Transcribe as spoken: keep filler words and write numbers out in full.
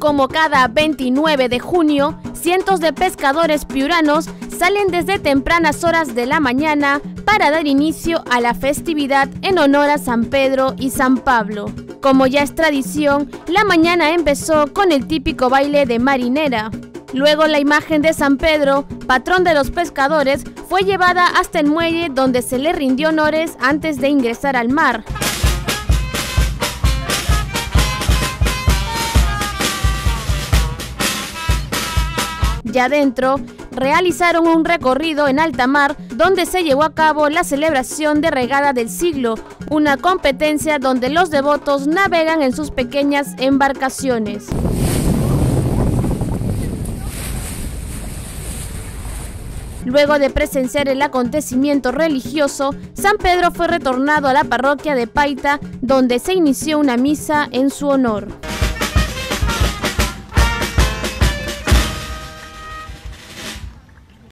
Como cada veintinueve de junio, cientos de pescadores piuranos salen desde tempranas horas de la mañana para dar inicio a la festividad en honor a San Pedro y San Pablo. Como ya es tradición, la mañana empezó con el típico baile de marinera. Luego la imagen de San Pedro, patrón de los pescadores, fue llevada hasta el muelle donde se le rindió honores antes de ingresar al mar. Ya dentro, realizaron un recorrido en alta mar donde se llevó a cabo la celebración de Regada del Siglo, una competencia donde los devotos navegan en sus pequeñas embarcaciones. Luego de presenciar el acontecimiento religioso, San Pedro fue retornado a la parroquia de Paita, donde se inició una misa en su honor.